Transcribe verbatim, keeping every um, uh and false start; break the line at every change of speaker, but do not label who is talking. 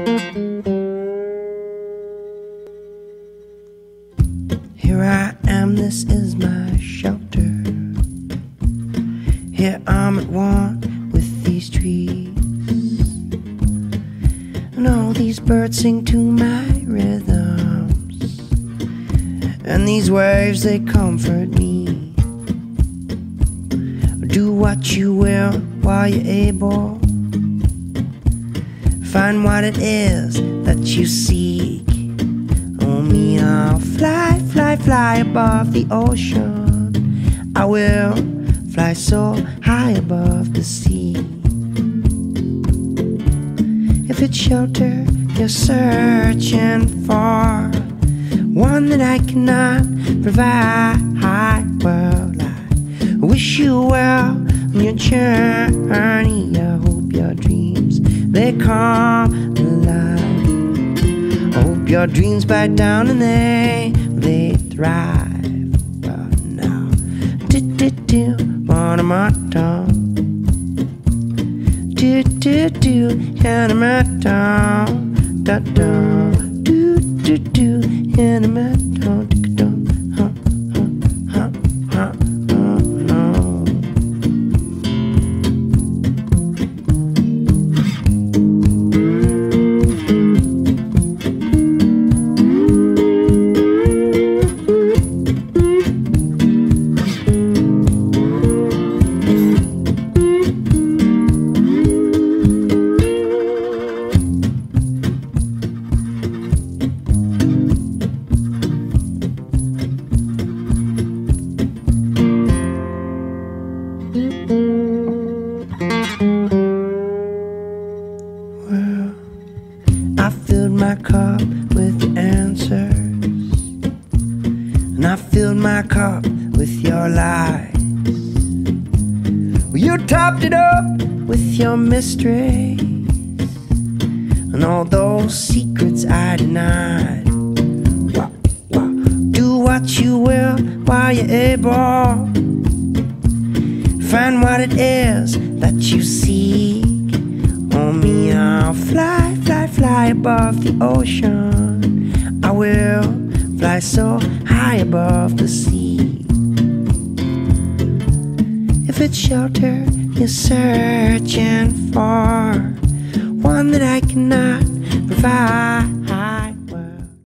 Here I am, this is my shelter. Here I'm at one with these trees, and all these birds sing to my rhythms, and these waves, they comfort me. Do what you will while you're able. Find what it is that you seek. Oh me, I'll fly, fly, fly above the ocean. I will fly so high above the sea. If it's shelter you're searching for, one that I cannot provide, well, I wish you well on your journey. I hope your dreams, they come alive. I hope your dreams bite down and they, they thrive. But now, do-do-do, one of my tongue. Do-do-do, hand of my tongue. Da-da, do-do-do, hand of my tongue. Well, I filled my cup with your answers, and I filled my cup with your lies. Well, you topped it up with your mysteries, and all those secrets I denied. Well, well, do what you will while you're able. Find what it is that you seek. Oh me, I'll fly, fly, fly above the ocean. I will fly so high above the sea. If it's shelter you're searching for, one that I cannot provide,